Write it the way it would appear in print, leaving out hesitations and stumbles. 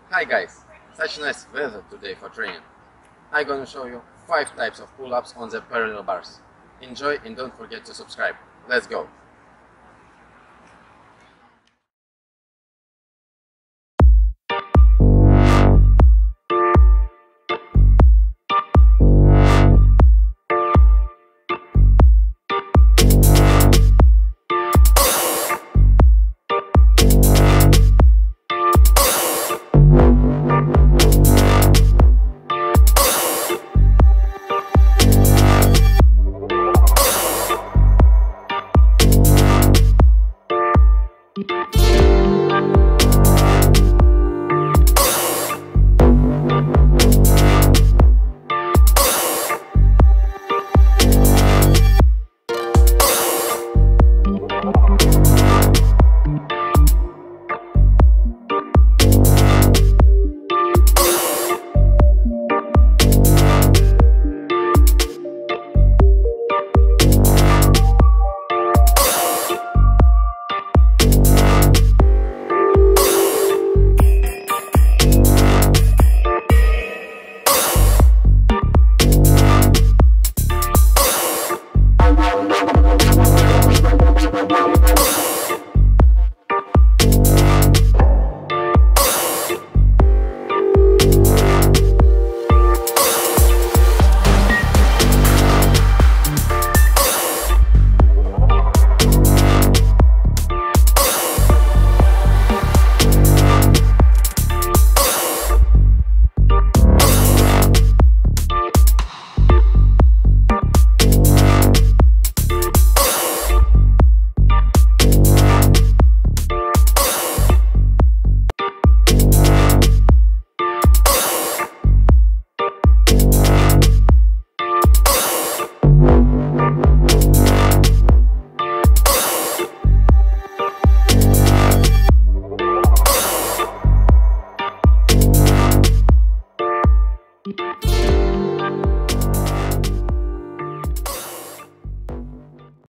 Hi guys, such nice weather today for training. I'm gonna show you 5 types of pull-ups on the parallel bars. Enjoy and don't forget to subscribe. Let's go!